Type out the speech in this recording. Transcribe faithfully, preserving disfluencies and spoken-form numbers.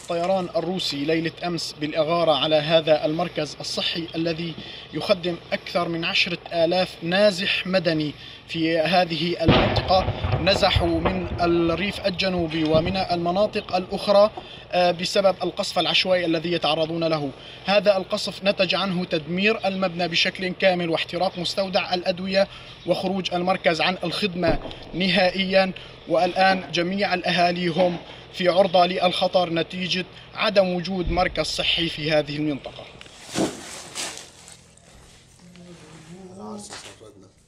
الطيران الروسي ليلة أمس بالإغارة على هذا المركز الصحي الذي يخدم أكثر من عشرة آلاف نازح مدني في هذه المنطقة. نزحوا من الريف الجنوبي ومن المناطق الأخرى بسبب القصف العشوائي الذي يتعرضون له. هذا القصف نتج عنه تدمير المبنى بشكل كامل واحتراق مستودع الأدوية وخروج المركز عن الخدمة نهائيا. والآن جميع الأهالي هم في عرضة للخطر نتيجة عدم وجود مركز صحي في هذه المنطقة.